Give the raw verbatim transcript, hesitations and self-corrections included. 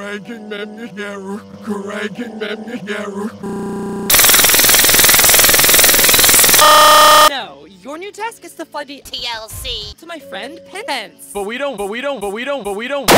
Ranking member, ranking member. No, your new task is to fly the T L C to my friend Pence. But we don't, but we don't, but we don't, but we don't.